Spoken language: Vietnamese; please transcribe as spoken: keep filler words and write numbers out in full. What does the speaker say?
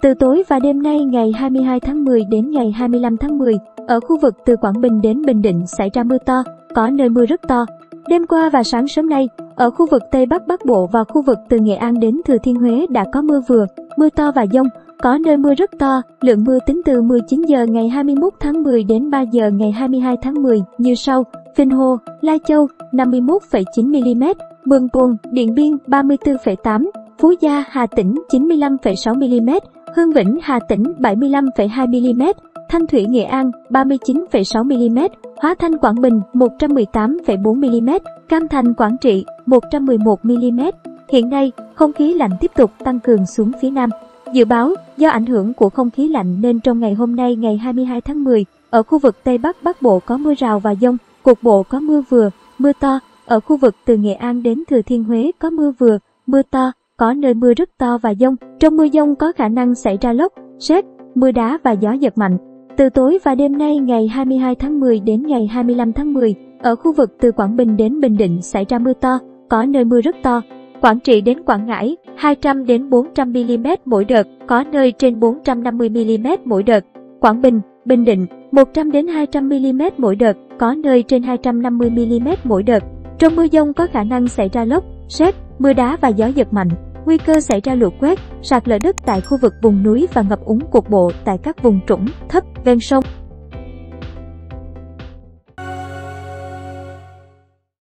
Từ tối và đêm nay ngày hai mươi hai tháng mười đến ngày hai mươi lăm tháng mười, ở khu vực từ Quảng Bình đến Bình Định xảy ra mưa to, có nơi mưa rất to. Đêm qua và sáng sớm nay, ở khu vực Tây Bắc Bắc Bộ và khu vực từ Nghệ An đến Thừa Thiên Huế đã có mưa vừa, mưa to và dông, có nơi mưa rất to. Lượng mưa tính từ mười chín giờ ngày hai mươi mốt tháng mười đến ba giờ ngày hai mươi hai tháng mười như sau: Vinh Hồ, Lai Châu năm mươi mốt phẩy chín mi-li-mét, Mường Tuần, Điện Biên ba mươi tư phẩy tám, Phú Gia, Hà Tĩnh chín mươi lăm phẩy sáu mi-li-mét, Hương Vĩnh, Hà Tĩnh bảy mươi lăm phẩy hai mi-li-mét, Thanh Thủy, Nghệ An ba mươi chín phẩy sáu mi-li-mét, Hóa Thanh, Quảng Bình một trăm mười tám phẩy bốn mi-li-mét, Cam Thành, Quảng Trị một trăm mười một mi-li-mét. Hiện nay, không khí lạnh tiếp tục tăng cường xuống phía Nam. Dự báo, do ảnh hưởng của không khí lạnh nên trong ngày hôm nay ngày hai mươi hai tháng mười, ở khu vực Tây Bắc Bắc Bộ có mưa rào và dông, cục bộ có mưa vừa, mưa to. Ở khu vực từ Nghệ An đến Thừa Thiên Huế có mưa vừa, mưa to, có nơi mưa rất to và dông. Trong mưa dông có khả năng xảy ra lốc, sét, mưa đá và gió giật mạnh. Từ tối và đêm nay ngày hai mươi hai tháng mười đến ngày hai mươi lăm tháng mười, ở khu vực từ Quảng Bình đến Bình Định xảy ra mưa to, có nơi mưa rất to. Quảng Trị đến Quảng Ngãi hai trăm đến bốn trăm mi-li-mét mỗi đợt, có nơi trên bốn trăm năm mươi mi-li-mét mỗi đợt. Quảng Bình, Bình Định một trăm đến hai trăm mi-li-mét mỗi đợt, có nơi trên hai trăm năm mươi mi-li-mét mỗi đợt. Trong mưa dông có khả năng xảy ra lốc, sét, mưa đá và gió giật mạnh. Nguy cơ xảy ra lũ quét, sạt lở đất tại khu vực vùng núi và ngập úng cục bộ tại các vùng trũng thấp ven sông.